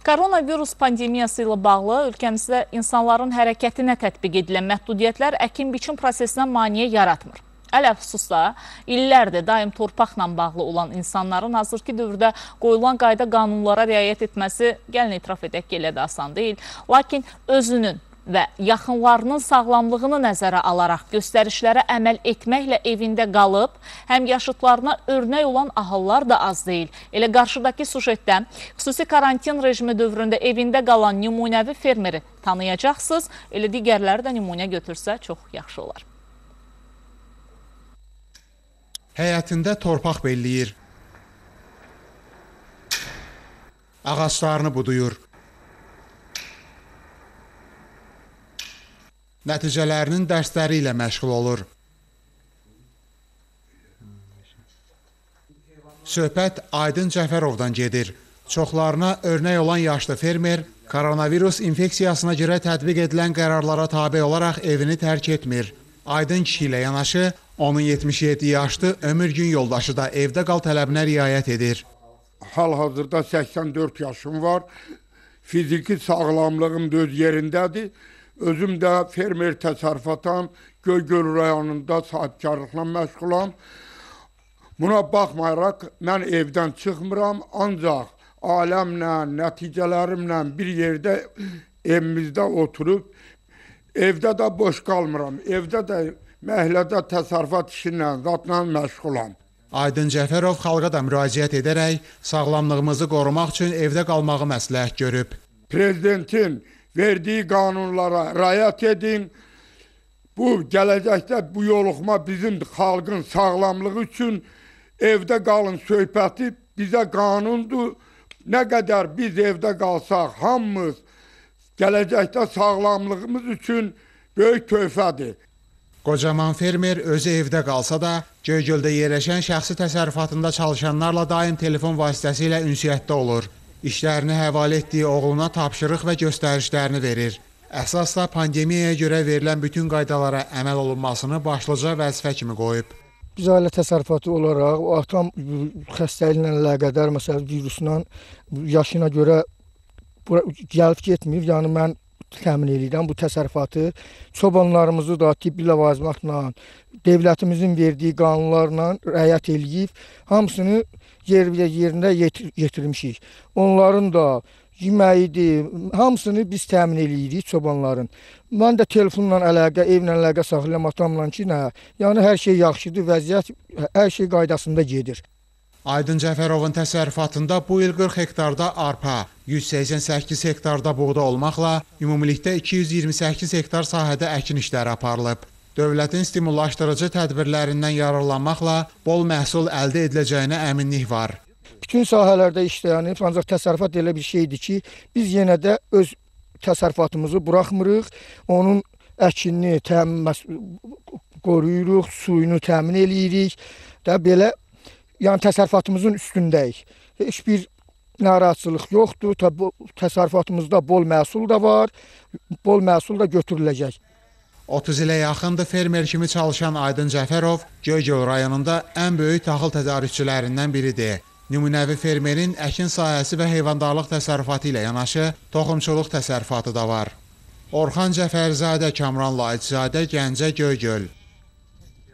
Koronavirus pandemiyası ilə bağlı ölkəmizdə insanların hərəkətinə tətbiq edilən məhdudiyyətlər əkin-biçin prosesinə maneə yaratmır. Ələfsusda illərdir daim torpaqla bağlı olan insanların hazırki dövrdə qoyulan qayda qanunlara riayət etməsi, gəlin etiraf edək ki, elə də asan deyil. Lakin özünün və yaxınlarının sağlamlığını nəzərə alaraq göstərişlərə əməl etməklə evində qalıb, həm yaşıtlarına örnək olan ahallar da az deyil. Elə qarşıdakı sujetdə xüsusi karantin rejimi dövründə evində qalan nümunəvi fermeri tanıyacaqsınız, elə digərləri də nümunə götürsə çox yaxşı olar. Həyətində torpaq belləyir, ağaclarını buduyur. Nəticələrinin dərsləri ilə məşğul olur. Söhbət Aydın Cəfərovdan gedir. Çoxlarına örnək olan yaşlı fermer koronavirus infeksiyasına görə tətbiq edilən qərarlara tabe olaraq evini tərk etmir. Aydın kişi ilə yanaşı, onun 77 yaşlı ömür gün yoldaşı da evdə qal tələbinə riayət edir. Hal-hazırda 84 yaşım var. Fiziki sağlamlığım da öz yerindədir. Özüm də fermer təsərrüfatım, Göygöl rayonunda sahibkarlıqla məşğulam. Buna baxmayaraq, mən evdən çıxmıram, ancaq aləmlə, nəticələrimlə bir yerdə evimizdə oturub, evdə də boş qalmıram, evdə də məhəllədə təsərrüfat işinlə, zatla məşğulam. Aydın Cəfərov xalqa da müraciət edərək sağlamlığımızı qorumaq üçün evdə qalmağı məsləhət görüb. Prezidentin verdiyi qanunlara riayət edin. Bu, gələcəkdə bu yoluxma bizim xalqın sağlamlığı üçün evdə qalın söhbəti bizə qanundur. Nə qədər biz evdə qalsaq, hamımız gələcəkdə sağlamlığımız üçün böyük töhfədir. Qocaman fermer özü evdə qalsa da, Göygöldə yerləşən şəxsi təsərrüfatında çalışanlarla daim telefon vasitəsilə ünsiyyətdə olur. İşlərini həvalə etdiyi oğluna tapşırıq və göstərişlərini verir. Əsas da pandemiyaya görə verilən bütün qaydalara əməl olunmasını başlıca vəzifə kimi qoyub. Biz ailə təsərrüfatı olaraq o atam xəstəliklə əlaqədar, məsələn, virusla yaşına görə gəlib getmir. Yəni mən təmin edirəm bu təsərrüfatı. Çobanlarımızı da tibbi ləvazimatla, devlətimizin verdiyi qanunlarla riayət eləyib, hamısını yerində yetirmişik. Onların da yeməyidir, hamısını biz təmin eləyirik çobanların. Mən də telefonla əlaqə, evlə əlaqə saxlayam atamla ki, nə? Yəni hər şey yaxşıdır, vəziyyət hər şey qaydasında gedir. Aydın Cəfərovun təsərrüfatında bu il 40 hektarda arpa, 188 hektarda buğda olmaqla ümumilikdə 228 hektar sahədə əkin işləri aparılıb. Dövlətin stimullaşdırıcı tədbirlərindən yararlanmaqla bol məhsul əldə ediləcəyinə əminlik var. Bütün sahələrdə işləyənib, ancaq təsərrüfat elə bir şeydir ki, biz yenə də öz təsərrüfatımızı buraxmırıq, onun əkinini qoruyuruq, suyunu təmin eləyirik də belə, yəni təsərrüfatımızın üstündəyik. Heç bir narahatçılıq yoxdur, təsərrüfatımızda bol məhsul da var, bol məhsul da götürüləcək. 30 ilə yaxındır fermer kimi çalışan Aydın Cəfərov Göygöl rayonunda ən böyük taxıl tədarükçülərindən biridir. Nümunəvi fermerin əkin sahəsi və heyvandarlıq təsərrüfatı ilə yanaşı toxumçuluq təsərrüfatı da var. Orxan Cəfərzadə, Kamran Layiçzadə, Gəncə, Göygöl.